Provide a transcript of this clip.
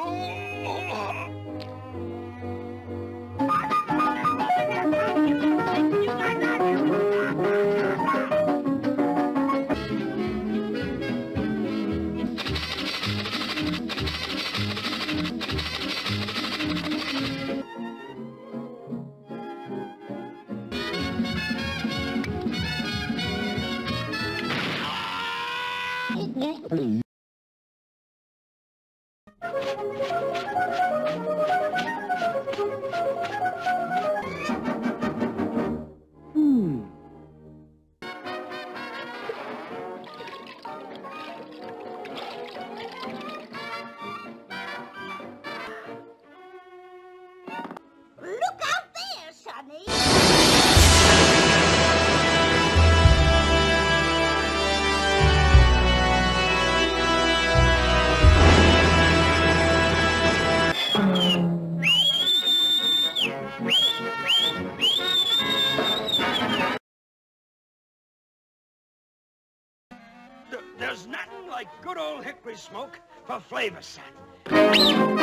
Look out there, Sonny! There's nothing like good old hickory smoke for flavor, son.